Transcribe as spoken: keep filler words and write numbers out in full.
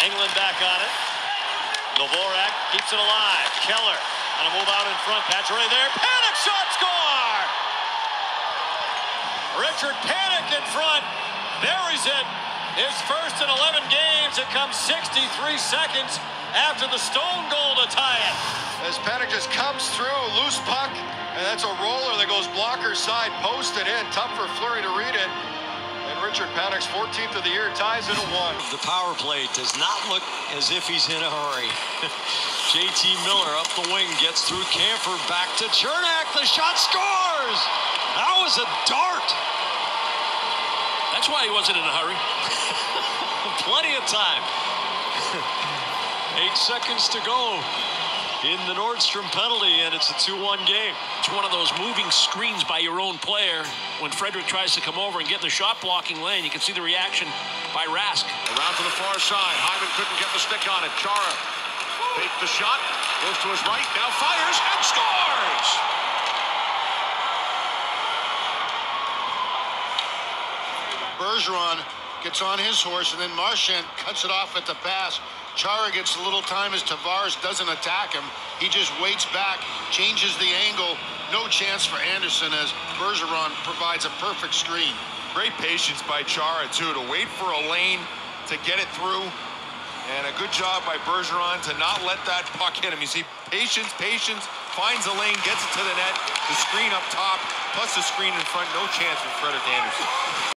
Engelland back on it. Dvorak keeps it alive. Keller on a move out in front. Pacioretty there. Panik shot, score! Richard Panik in front. Buries it. His first in eleven games. It comes sixty-three seconds after the Stone goal to tie it. As Panik just comes through, loose puck, and that's a roller that goes blocker side, posted in. Tough for Fleury to read it. And Richard Panik's fourteenth of the year ties it at one. The power play does not look as if he's in a hurry. J T Miller up the wing, gets through Camper, back to Cernak. The shot scores! That was a dart. That's why he wasn't in a hurry. Plenty of time. Eight seconds to go in the Nordstrom penalty, and it's a two one game. It's one of those moving screens by your own player. When Frederic tries to come over and get the shot blocking lane, you can see the reaction by Rask. Around to the far side. Hyman couldn't get the stick on it. Chara takes the shot, goes to his right, now fires and scores! Bergeron gets on his horse, and then Marchand cuts it off at the pass. Chara gets a little time as Tavares doesn't attack him. He just waits back, changes the angle. No chance for Anderson as Bergeron provides a perfect screen. Great patience by Chara, too, to wait for a lane to get it through. And a good job by Bergeron to not let that puck hit him. You see, patience, patience, finds a lane, gets it to the net, the screen up top, plus the screen in front. No chance for Frederik Andersen.